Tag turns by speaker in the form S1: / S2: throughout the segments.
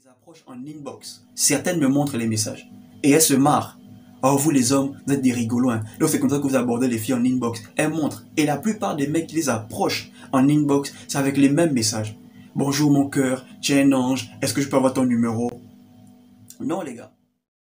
S1: les approches en inbox. Certaines me montrent les messages. Et elles se marrent. Oh, vous les hommes, vous êtes des rigolos. Hein. Donc c'est comme ça que vous abordez les filles en inbox. Elles montrent. Et la plupart des mecs qui les approchent en inbox, c'est avec les mêmes messages. Bonjour mon cœur, tu es un ange, est-ce que je peux avoir ton numéro? Non les gars.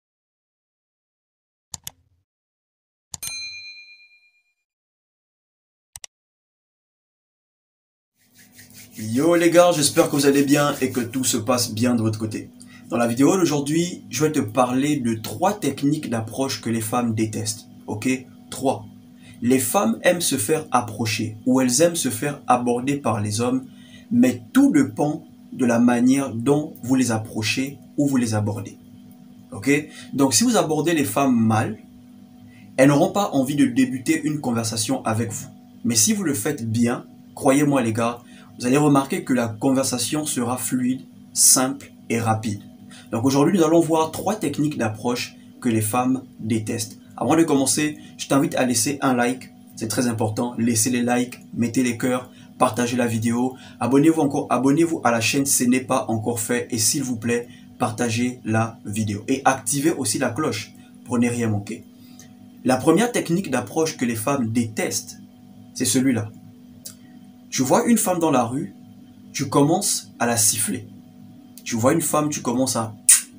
S1: Yo les gars, j'espère que vous allez bien et que tout se passe bien de votre côté. Dans la vidéo d'aujourd'hui, je vais te parler de 3 techniques d'approche que les femmes détestent. Ok? 3. Les femmes aiment se faire approcher ou elles aiment se faire aborder par les hommes, mais tout dépend de la manière dont vous les approchez ou vous les abordez. Ok? Donc si vous abordez les femmes mal, elles n'auront pas envie de débuter une conversation avec vous. Mais si vous le faites bien, croyez-moi les gars, vous allez remarquer que la conversation sera fluide, simple et rapide. Donc aujourd'hui, nous allons voir 3 techniques d'approche que les femmes détestent. Avant de commencer, je t'invite à laisser un like, c'est très important. Laissez les likes, mettez les cœurs, partagez la vidéo. Abonnez-vous à la chaîne si ce n'est pas encore fait. Et s'il vous plaît, partagez la vidéo. Et activez aussi la cloche pour ne rien manquer. La première technique d'approche que les femmes détestent, c'est celui-là. Tu vois une femme dans la rue, tu commences à la siffler. Tu vois une femme, tu commences à...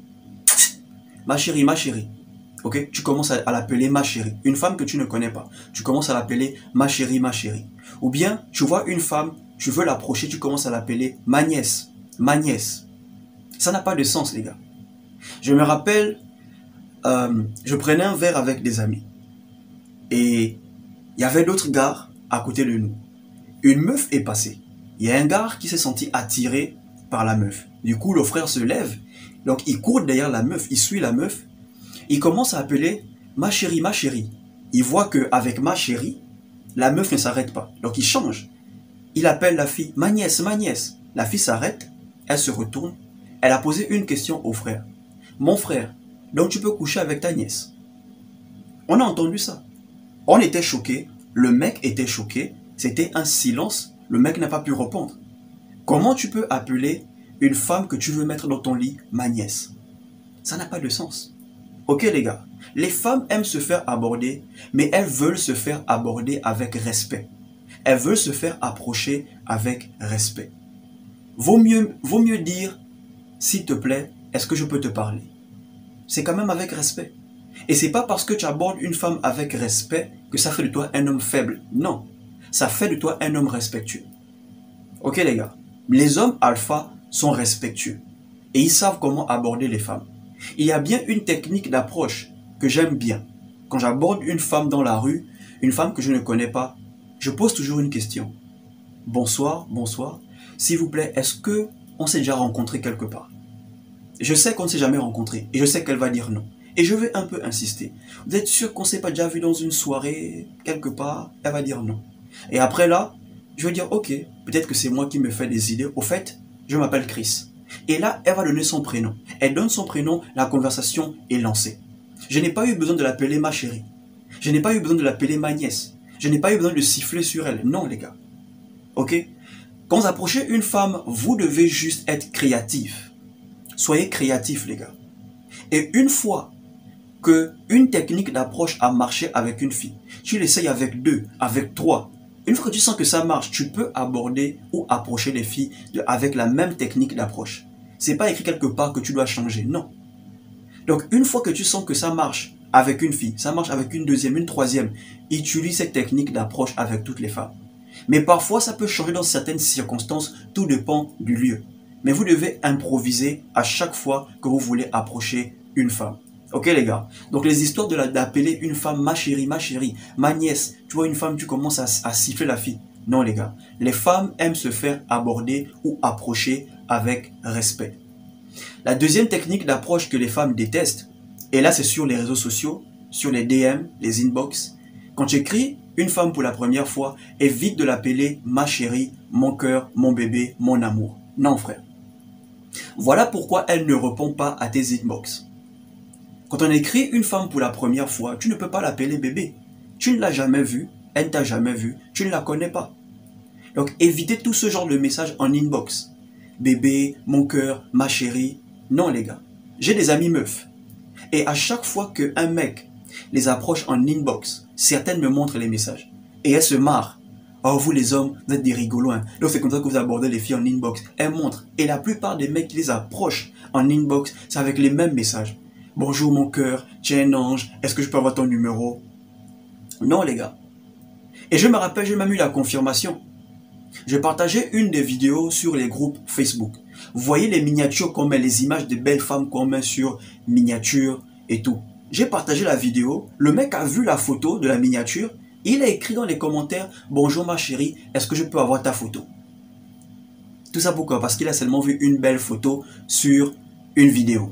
S1: Ma chérie, ma chérie. Ok? Tu commences à l'appeler ma chérie. Une femme que tu ne connais pas. Tu commences à l'appeler ma chérie, ma chérie. Ou bien, tu vois une femme, tu veux l'approcher, tu commences à l'appeler ma nièce. Ma nièce. Ça n'a pas de sens, les gars. Je me rappelle, je prenais un verre avec des amis. Et il y avait d'autres gars à côté de nous. Une meuf est passée. Il y a un gars qui s'est senti attiré par la meuf. Du coup, le frère se lève. Donc, il court derrière la meuf. Il suit la meuf. Il commence à appeler ma chérie, ma chérie. Il voit qu'avec ma chérie, la meuf ne s'arrête pas. Donc, il change. Il appelle la fille ma nièce, ma nièce. La fille s'arrête. Elle se retourne. Elle a posé une question au frère. Mon frère, donc tu peux coucher avec ta nièce. On a entendu ça. On était choqués. Le mec était choqué. C'était un silence, le mec n'a pas pu répondre. Comment tu peux appeler une femme que tu veux mettre dans ton lit ma nièce? Ça n'a pas de sens. Ok les gars, les femmes aiment se faire aborder, mais elles veulent se faire aborder avec respect. Elles veulent se faire approcher avec respect. Vaut mieux dire, s'il te plaît, est-ce que je peux te parler? C'est quand même avec respect. Et c'est pas parce que tu abordes une femme avec respect que ça fait de toi un homme faible. Non. Ça fait de toi un homme respectueux. Ok les gars, les hommes alpha sont respectueux et ils savent comment aborder les femmes. Il y a bien une technique d'approche que j'aime bien. Quand j'aborde une femme dans la rue, une femme que je ne connais pas, je pose toujours une question. Bonsoir, bonsoir. S'il vous plaît, est-ce que on s'est déjà rencontré quelque part? Je sais qu'on ne s'est jamais rencontré et je sais qu'elle va dire non. Et je vais un peu insister. Vous êtes sûr qu'on ne s'est pas déjà vu dans une soirée quelque part? Elle va dire non. Et après là, je vais dire, ok, peut-être que c'est moi qui me fais des idées. Au fait, je m'appelle Chris. Et là, elle va donner son prénom. Elle donne son prénom, la conversation est lancée. Je n'ai pas eu besoin de l'appeler ma chérie. Je n'ai pas eu besoin de l'appeler ma nièce. Je n'ai pas eu besoin de siffler sur elle. Non, les gars. Ok? Quand vous approchez une femme, vous devez juste être créatif. Soyez créatif, les gars. Et une fois que une technique d'approche a marché avec une fille, tu l'essayes avec 2, avec 3. Une fois que tu sens que ça marche, tu peux aborder ou approcher les filles avec la même technique d'approche. C'est pas écrit quelque part que tu dois changer, non. Donc une fois que tu sens que ça marche avec une fille, ça marche avec une deuxième, une troisième, utilise cette technique d'approche avec toutes les femmes. Mais parfois ça peut changer dans certaines circonstances, tout dépend du lieu. Mais vous devez improviser à chaque fois que vous voulez approcher une femme. Ok les gars, donc les histoires d'appeler une femme ma chérie, ma nièce, tu vois une femme, tu commences à siffler la fille. Non les gars, les femmes aiment se faire aborder ou approcher avec respect. La deuxième technique d'approche que les femmes détestent, et là c'est sur les réseaux sociaux, sur les DM, les inbox. Quand tu écris une femme pour la première fois, évite de l'appeler ma chérie, mon cœur, mon bébé, mon amour. Non frère. Voilà pourquoi elle ne répond pas à tes inbox. Quand on écrit une femme pour la première fois, tu ne peux pas l'appeler bébé. Tu ne l'as jamais vue, elle ne t'a jamais vu, tu ne la connais pas. Donc évitez tout ce genre de messages en inbox. Bébé, mon cœur, ma chérie. Non les gars, j'ai des amis meufs. Et à chaque fois qu'un mec les approche en inbox, certaines me montrent les messages. Et elles se marrent. Oh, vous les hommes, vous êtes des rigolos. Hein. Donc c'est comme ça que vous abordez les filles en inbox. Elles montrent. Et la plupart des mecs qui les approchent en inbox, c'est avec les mêmes messages. Bonjour mon cœur, tu es un ange, est-ce que je peux avoir ton numéro? Non les gars. Et je me rappelle, j'ai même eu la confirmation. J'ai partagé une des vidéos sur les groupes Facebook. Vous voyez les miniatures qu'on met, les images de belles femmes qu'on met sur miniatures et tout. J'ai partagé la vidéo, le mec a vu la photo de la miniature, il a écrit dans les commentaires « Bonjour ma chérie, est-ce que je peux avoir ta photo ?» Tout ça pourquoi? Parce qu'il a seulement vu une belle photo sur une vidéo.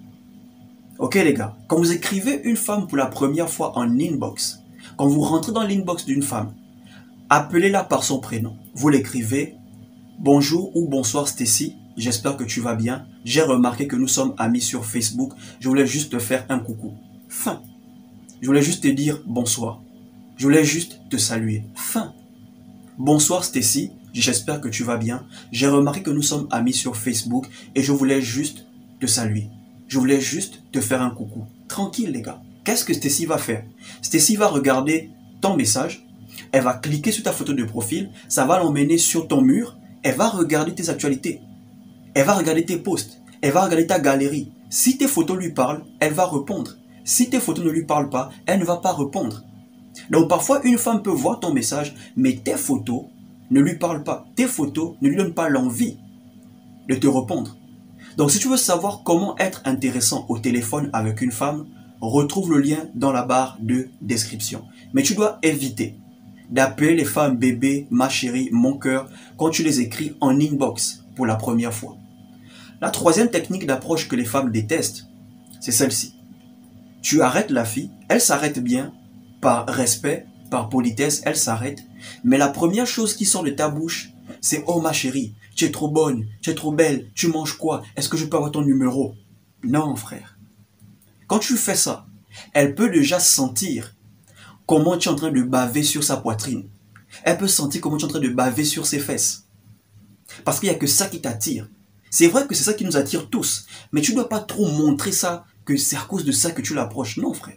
S1: Ok les gars, quand vous écrivez une femme pour la première fois en inbox, quand vous rentrez dans l'inbox d'une femme, appelez-la par son prénom. Vous l'écrivez « Bonjour ou bonsoir Stacy, j'espère que tu vas bien. J'ai remarqué que nous sommes amis sur Facebook. Je voulais juste te faire un coucou. » Fin. Je voulais juste te dire bonsoir. Je voulais juste te saluer. Fin. Bonsoir Stacy, j'espère que tu vas bien. J'ai remarqué que nous sommes amis sur Facebook et je voulais juste te saluer. Je voulais juste te faire un coucou. Tranquille les gars. Qu'est-ce que Stacy va faire? Stacy va regarder ton message. Elle va cliquer sur ta photo de profil. Ça va l'emmener sur ton mur. Elle va regarder tes actualités. Elle va regarder tes posts. Elle va regarder ta galerie. Si tes photos lui parlent, elle va répondre. Si tes photos ne lui parlent pas, elle ne va pas répondre. Donc parfois, une femme peut voir ton message, mais tes photos ne lui parlent pas. Tes photos ne lui donnent pas l'envie de te répondre. Donc si tu veux savoir comment être intéressant au téléphone avec une femme, retrouve le lien dans la barre de description. Mais tu dois éviter d'appeler les femmes bébé, ma chérie, mon cœur, quand tu les écris en inbox pour la première fois. La troisième technique d'approche que les femmes détestent, c'est celle-ci. Tu arrêtes la fille, elle s'arrête bien, par respect, par politesse, elle s'arrête. Mais la première chose qui sort de ta bouche, c'est « Oh ma chérie, tu es trop bonne, tu es trop belle, tu manges quoi? Est-ce que je peux avoir ton numéro ?» Non frère. Quand tu fais ça, elle peut déjà sentir comment tu es en train de baver sur sa poitrine. Elle peut sentir comment tu es en train de baver sur ses fesses. Parce qu'il n'y a que ça qui t'attire. C'est vrai que c'est ça qui nous attire tous. Mais tu ne dois pas trop montrer ça, que c'est à cause de ça que tu l'approches. Non, frère.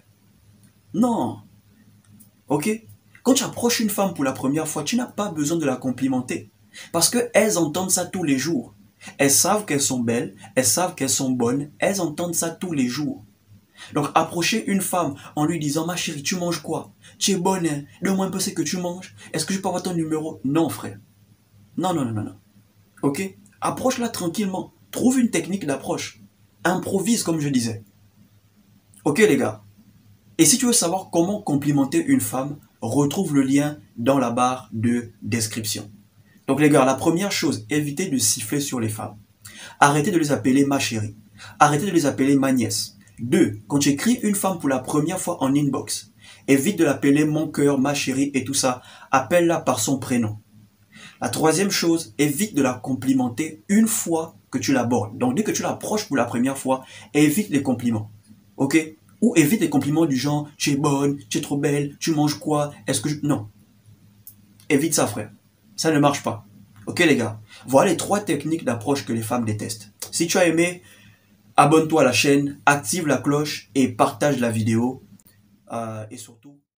S1: Non. Ok? Quand tu approches une femme pour la première fois, tu n'as pas besoin de la complimenter. Parce qu'elles entendent ça tous les jours. Elles savent qu'elles sont belles, elles savent qu'elles sont bonnes, elles entendent ça tous les jours. Donc approcher une femme en lui disant « Ma chérie, tu manges quoi? Tu es bonne, hein? Donne-moi un peu ce que tu manges. Est-ce que je peux avoir ton numéro? » Non, frère. Non, non, non, non, non. Ok? Approche-la tranquillement. Trouve une technique d'approche. Improvise, comme je disais. Ok, les gars? Et si tu veux savoir comment complimenter une femme, retrouve le lien dans la barre de description. Donc les gars, la première chose, évitez de siffler sur les femmes. Arrêtez de les appeler ma chérie. Arrêtez de les appeler ma nièce. 2. Quand tu écris une femme pour la première fois en inbox, évite de l'appeler mon cœur, ma chérie et tout ça. Appelle-la par son prénom. La troisième chose, évite de la complimenter une fois que tu l'abordes. Donc dès que tu l'approches pour la première fois, évite les compliments. Ok? Ou évite les compliments du genre « Tu es bonne, tu es trop belle, tu manges quoi, est-ce que je... » Non. Évite ça, frère. Ça ne marche pas. Ok, les gars? Voilà les 3 techniques d'approche que les femmes détestent. Si tu as aimé, abonne-toi à la chaîne, active la cloche et partage la vidéo. Et surtout...